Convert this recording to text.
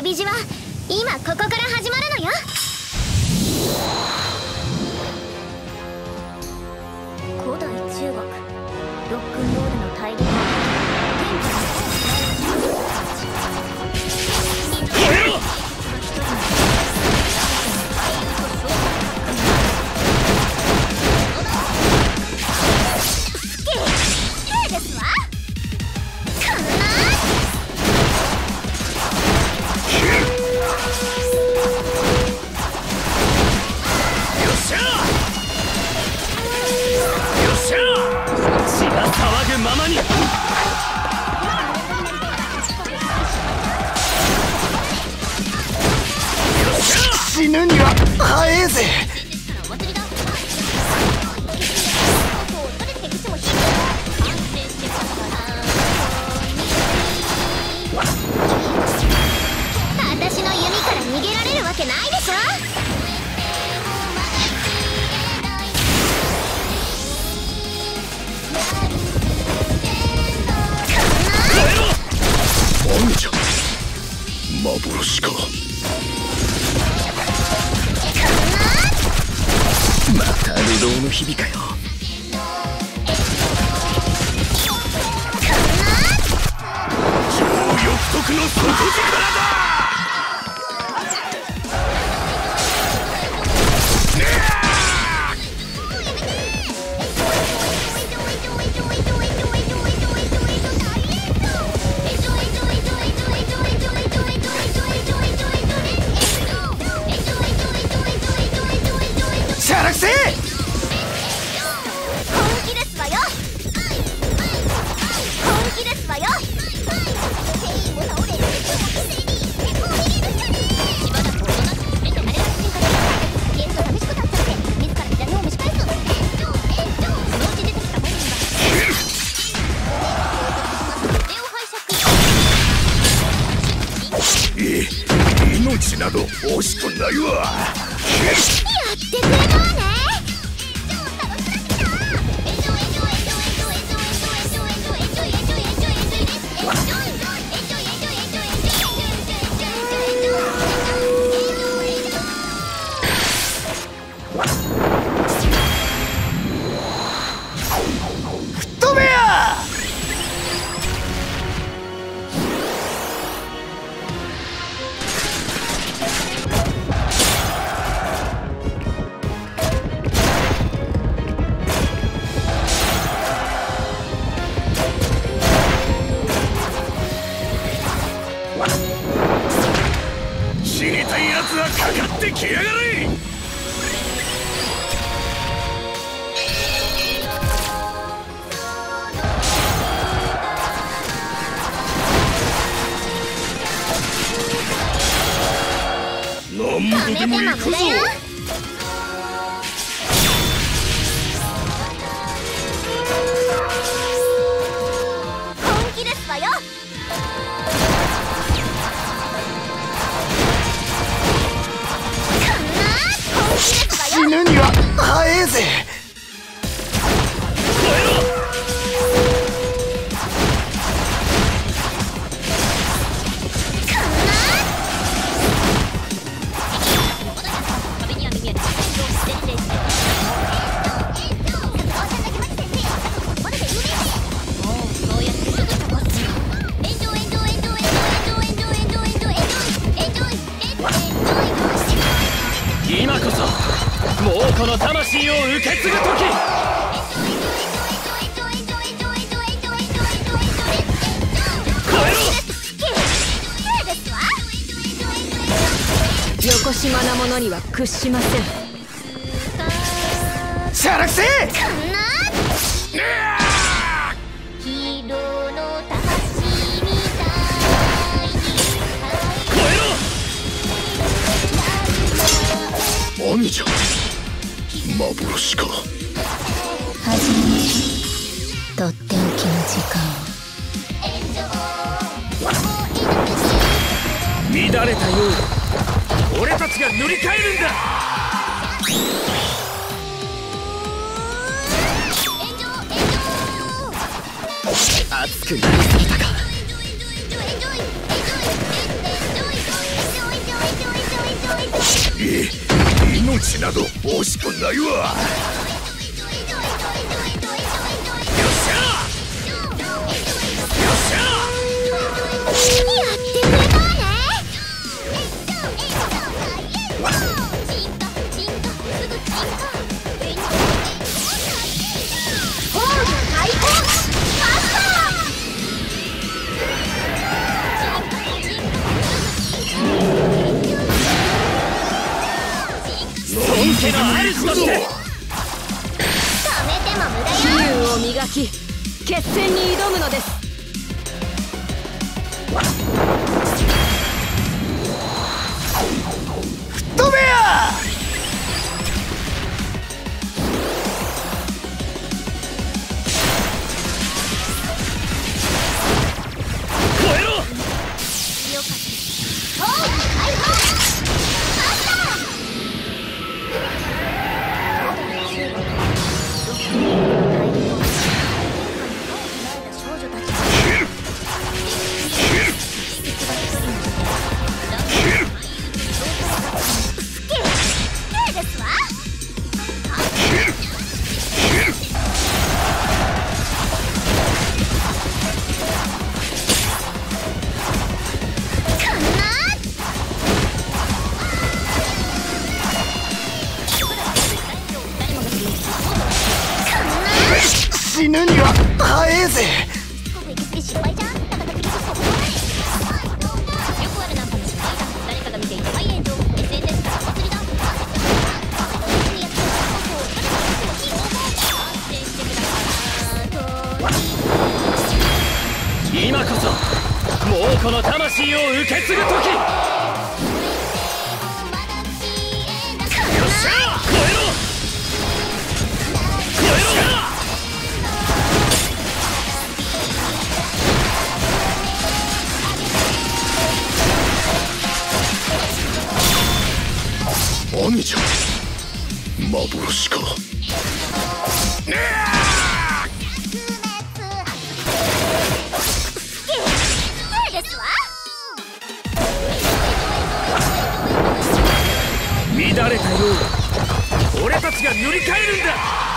旅路は今ここから始まるのよ。古代中国ロックンロールの大陸ままに死ぬには早えぜ。 私の弓から逃げられるわけないでしょ。 何じゃ幻か。また流動の日々かよ。超翼徳の底力だ。シャラクセ本気ですわよ。本気ですわよ。 命など惜しくないわ。 やってくれたわね。 吹っ飛べや。死にたいやつはかかってきやがれ。何度でも行くぞ。 本気ですわよ。 死ぬには早えぜ。今こそもうこの魂を受け継ぐ時。 よこしまなものには屈しません。 シャラクセ何じゃ幻か。 はじめとっておきの時間乱れたよう俺たちが塗り替えるんだ。熱くなりすぎたか。 ちなど惜しくないわ。よっしゃやってくれたわね。ホーム開放マスタ本家の主としてー。止めても無駄気よ。 運を磨き決戦に挑むのです。 飛べや。 燃えろ。 ホーム開放マスタですわ。 死ぬには早えぜ。 行き過ぎ失敗じゃん。戦ってきてそこよくあるナンパの失敗だ。誰かが見ていて大炎上。 SNS からお祭りだ。 今こそ猛虎の魂を受け継ぐ時。よっしゃ燃えろ。燃えろ。 兄じゃ幻か。 ですわ。 乱れたよう俺たちが塗り替えるんだ。